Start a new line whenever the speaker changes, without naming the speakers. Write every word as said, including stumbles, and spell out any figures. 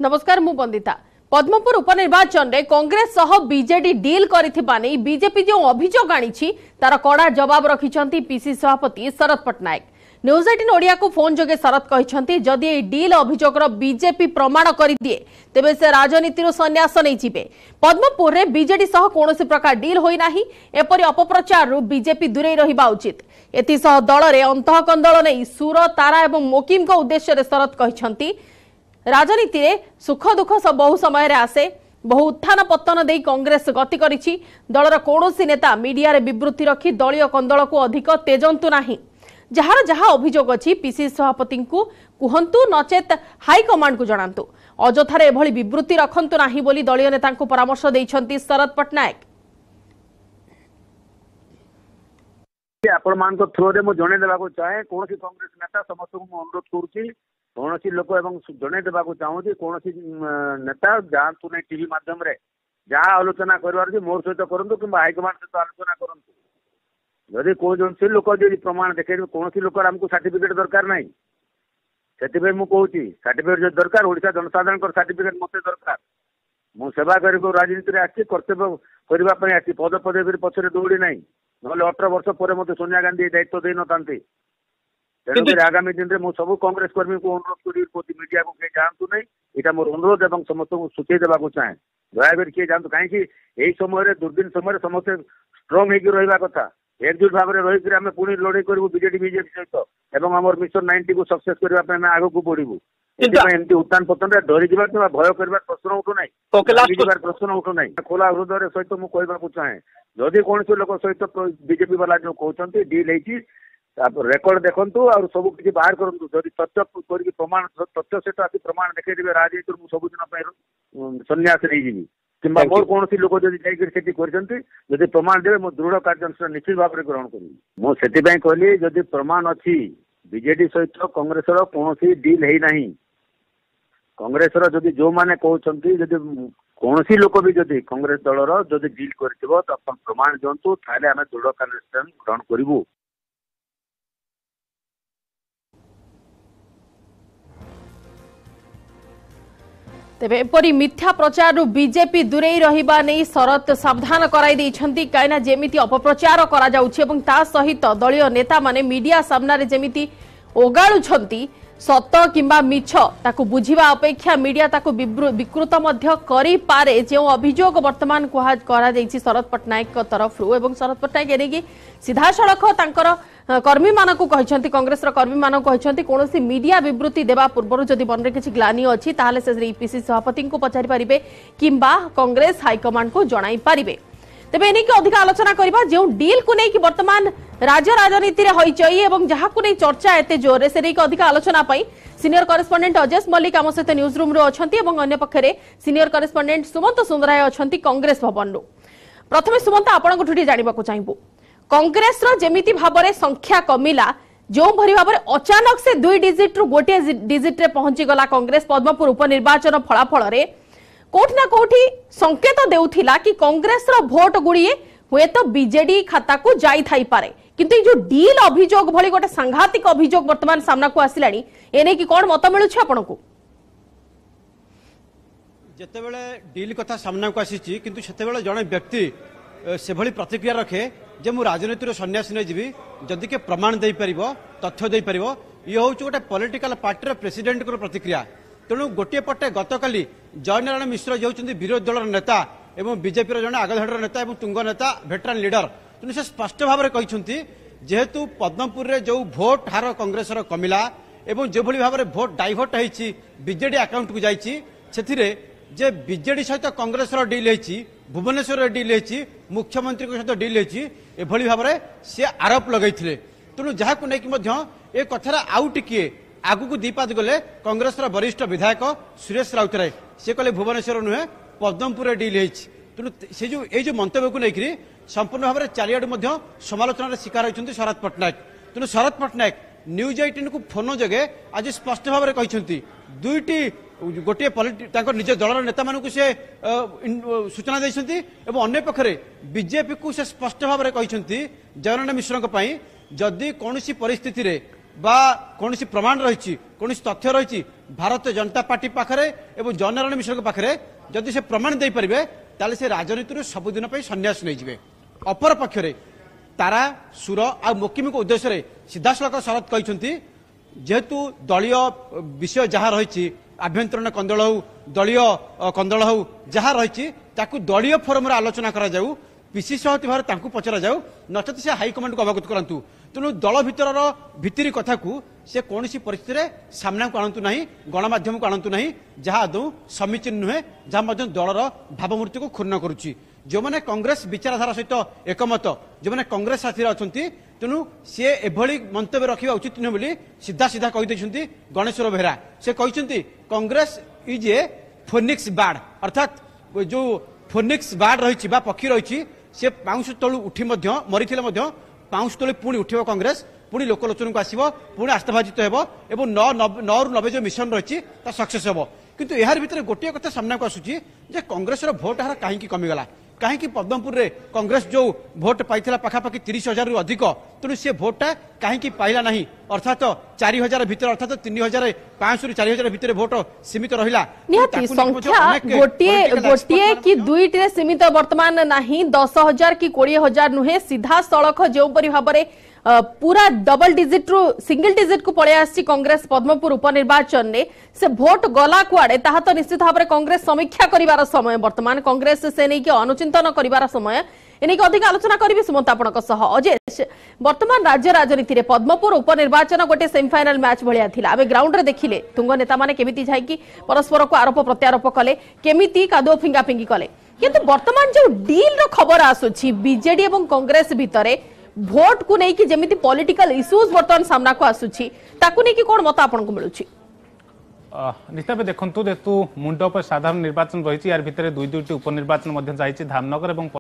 नमस्कार मु बंदिता। पद्मपुर उपनिर्वाचन रे कांग्रेस सह बीजेडी डील करिथिबा नै बीजेपी जो अभियोग आनी तार कड़ा जवाब रखिछंती पीसी सभापति शरद पट्टनायक। न्यूज एटीन ओडिया को फोन जोगे शरद कहिछंती जदि ए डील अभियोग रो बीजेपी प्रमाण करि दिए तेबे से राजनीति रो सन्यास नै जिबे। पद्मपुर रे बीजेडी सह कोनोसी प्रकार डील होई नाही, एपरि अपप्रचार रो बीजेपी दूरे रहिबा उचित। एति सह दल रे अंतःकंदल नै सुर तारा एवं मोकिम को उद्देश्य रे शरद कहिछंती राजनीति रे सुख दुख सब बहु समय रे आसे, बहु उत्थान पतन दे कांग्रेस गति करिछि। दलर कोनोसी नेता मीडिया रे विवृत्ति रखी दलीय कंदल को अधिक तेजंतु नाही। जहार जहा अभियोग अछि पीसी सभापति को कुहंतु नचेत हाई कमांड को जणांतु। अजथारे एभली विवृत्ति रखंतु नाही बोली दलीय नेता को परामर्श दैछंती शरद पट्टनायक।
आपण मान को थ्रो रे मो जणे देबा को चाहे कोनोसी कांग्रेस नेता समस्त को अनुरोध करूची कौनसी लोक एवं जन देवा चाहूँगी कौन नेता जातु ना टीवी माध्यम रे जहाँ आलोचना कर मोर सहित करूँ कि हाइकमांड सहित आलोचना करूँ। जदि कौन लोक जब प्रमाण देखे कौन लोक आमको सर्टिफिकेट दरकार ना से मुझे सर्टिफिकेट दरकार ओडिशा जनसाधारण सर्टिफिकेट मत दरकार। मु सेवा कर राजनीति आसी कर्तव्य करने आसी पद पदवी पछरे दौड़ी ना ना अठर वर्ष पर मत सोनिया गांधी दायित्व दे न तेणुक आगामी दिन में सब कांग्रेस कर्मी को अनुरोध कर मीडिया को किए जातु ना यहाँ मोर अनुरोध एवं समस्त को सूचई देवा चाहे दयाकोरी किए जातु कहीं यही समय दुर्दिन समय समस्त स्ट्रंग होकर रहा कथा एकजुट भाव में रहीकि आम पुणी लड़ाई करूँ बीजेडी बीजेपी सहित एवं आम मिशन नाइंटी को सक्सेस करने आग को बढ़ू। एमती उत्थान पतन डरी जा भय कर प्रश्न उठूना प्रश्न उठूना खोला हृदय सहित मुझे कहवाक चाहे जदि कौन लोक सहित बीजेपी वाला जो कहते डील है रेकर्ड देखु और सब किसी बाहर करूँ जदि तथ्य कर प्रमाण तथ्य सहित आसी प्रमाण देखा राजनीति में सबुदिन सन्यास नहीं जी कि मोर कौन लोक जब प्रमाण देवे मो दृढ़ कार्यानुष्ठान निश्चित भाव में ग्रहण करी। मुझे कहली जदि प्रमाण अच्छी बीजेडी सहित कांग्रेस कौन डील है ना कांग्रेस जदि जो मैंने कहते जदि कौन लोक भी जदि कांग्रेस दलर जदि डील कर प्रमाण दिंतु ताले आम दृढ़ कार्यानुष्ठान ग्रहण करूँ।
तेबे एपरी मिथ्या प्रचार बीजेपी दूरे रहिबा नै शरद सावधान कराई दैछंती काइना जेमिति अपप्रचार करा जाउछि एवं ता सहित दलीय नेता माने मीडिया सामना रे जेमिति ओगाळुछंती सत किंबा मिछ ताकू बुझिबा अपेक्षा मीडिया ताकू विकृत मध्य करि पारे जे अभियोग वर्तमान कुहा करा दैछि शरद पट्टनायक को तरफ रु एवं शरद पट्टनायक एनेकी सीधा सड़क तांकर कर्मी मानक कहते कांग्रेस कर्मी मानक कहते कौन मीडिया विवृत्ति देवा पूर्व जदि मन में किसी ग्लानि अच्छी ताहले से पीसी सभापति को पचारि पारिबे किंबा कांग्रेस हाईकमांड को जणाई पारिबे। तेबे एनेकी अधिक आलोचना करबा जो डील को नहीं कि वर्तमान राज्य राजनीति रे होइचई एवं जहा को नहीं चर्चा एते जोरे से नहीं अधिक आलोचना पाई सीनियर करेस्पोंडेंट अजय मल्लिक आम सहित न्यूज रूम रे अछंती एवं अन्य पक्षरे सीनियर करेस्पोंडेंट सुमंत सुंदराय अछंती कांग्रेस भवन रो। प्रथमे सुमंत आपण को ठुटी जानिबा को चाहिबो कांग्रेस रो जेमिति भाबरे संख्या कमिला जो भरी भाबरे अचानक से दुई डिजिट रु गोटे डिजिट रे पहुंची गला कांग्रेस पद्मपुर उपनिर्वाचन फलाफल रे कोठी ना कोठी संकेत देउथिला कि कांग्रेस रो भोट गुड़िए हुए तो बीजेडी खाता को जाई थाई पारे किंतु जो डील अभियोग भली गोटे सांघातिक अभियोग वर्तमान सामना को आसिलानी एने कि कोन मत मिलुछ आपन को
जेतेबेले डील कथा सामना को आसीची किंतु सेतेबेले जणे व्यक्ति से भली प्रतिक्रिया रखे जे मु राजनीतिर सन्यास नहीं जीवी जदि के प्रमाण दे परिबो तथ्य दे परिबो ये हूँ गोटे पॉलिटिकल पार्टी प्रेसिडेंट को प्रतिक्रिया। तेणु गोटे पटे गतकाली जयनारायण मिश्र जो विरोधी दल नेता एवं बीजेपी जड़े आगधाड़ नेता और तुंग नेता भेटरान लीडर तेणु से स्पष्ट भाव में कहते जेहेतु पद्मपुर रे जो भोट हार कांग्रेस कमिला एवं जो भाव में भोट डाइवर्ट होती बीजेडी अकाउंट को जाइए जे बीजेडी सहित कांग्रेस डील होती भुवनेश्वर डील होती मुख्यमंत्री सहित डील होती एभली भाव में सी आरोप लगे तेणु जहाँ को लेकिन ए कथार आउ टिके आगु को दीपाद गले कांग्रेस वरिष्ठ विधायक सुरेश राउतराय से कहले भुवनेश्वर नुहे पद्मपुर डील होती तेणु से जो ये मंतव्य को लेकर संपूर्ण भाव में चारिआडू समालोचना शिकार होती शरद पट्टनायक। तेणु शरद पट्टनायक न्यूज एटीन को फोन जगे आज स्पष्ट भाव में कहते दुईटी गोटे निज दलर नेता मानक से सूचना देते अन्य पक्षरे बीजेपी को से स्पष्ट भाव में कहते जयनारायण मिश्र जदि कौन परिस्थिति रे बा कौन प्रमाण रही कौन तथ्य रही भारतीय जनता पार्टी पाखरे एवं जननारायण मिश्र पाखरे जदि से प्रमाण दे पारे ताले से राजनीति सबुदिन सन्यास नहीं जाए। अपर पक्षरे तारा सुर आ मोकिमी उद्देश्य सीधासलख शरद कहते जेहेतु दलीय विषय जहाँ रही आभ्यंतरण कंदल हो दलीय कंदल हो जहाँ रही दलीय फोरम आलोचना करा जाऊ पीसी सभापति भाव पचरा जाऊ नचेत से हाइकमांड को अवगत करंतु। तेणु दल भितर भितरी कथा को से कौन सी परिस्थिति सामना को आणंतु नहीं गणमाध्यम को आणंतु नहीं जहाँ आदौ समीचीन नुहे जहाँ दलर भावमूर्ति को क्षुण्ण करुच्ची। जो मैंने कांग्रेस विचारधारा सहित एकमत जो मैंने कांग्रेस साथी अच्छा तेणु सी एभली मंतव्य रखा उचित नुहे बोली सीधा सीधा कही गणेश्वर बेहरा से कहते Congress is a phoenix bird अर्थात जो फोनिक्स बार्ड रही पक्षी रही से पाउंश तलू उठी मरी पाउंश तले पुणी उठिब कांग्रेस पुणी लोकलोचन को आसब पुणी आस्थाभाजित हो नौ रु नबे जो मिशन रही सक्सेस हम किंतु यार भितर गोटे कथा सामना को आसूची जे कांग्रेस भोट हार कहीं कमिगला कहीं पद्मपुर रे कांग्रेस जो भोट पाइला पाखापाखि तीस हजार रु अधिक तेणु सी भोटा कहीं पाइला ना अर्थात चार हजार भितर अर्थात तीन हजार पांच रु चार हजार भितर भोट सीमित रहा
संख्या गोटे गोटे कि दुईटे सीमित वर्तमान नहीं दस हजार कि कोड़े हजार नुहे सीधा सड़क जो भाव में पूरा डबल डिजिट रु सिंगल डिजिट को पड़े आसी कांग्रेस पद्मपुर उपनिर्वाचन में से भोट गला कुआड़े ताहा तो निश्चित भाव में कांग्रेस समीक्षा करिवार समय वर्तमान कांग्रेस से नहीं कि अनुचिंतन करिवार समय एने अधिक आलोचना करी सुमंत आपणक सह अजेश वर्तमान राज्य राजनीति में पद्मपुर उपनिर्वाचन गोटे सेमीफाइनाल मैच भलिया थिला आबे ग्राउंड रे देखिले तुंग नेता माने केमिति जाईकी परस्पर को आरोप प्रत्यारोप कले केमिति कादो फिंगा फिंगी कले किंतु वर्तमान जो डील रो खबर आसुछि बीजेडी एवं कांग्रेस भितरे भोट को लेकिन जमीती पॉलिटिकल इश्यूज वर्तमान सामना को आसुछि ताकू नै कि कोन मत आपन को मिलुछि
निश्चित देखंतु जेतु मुंड पर साधारण निर्वाचन रही यार भितर दुई दुईटी उपनिर्वाचन धामनगर और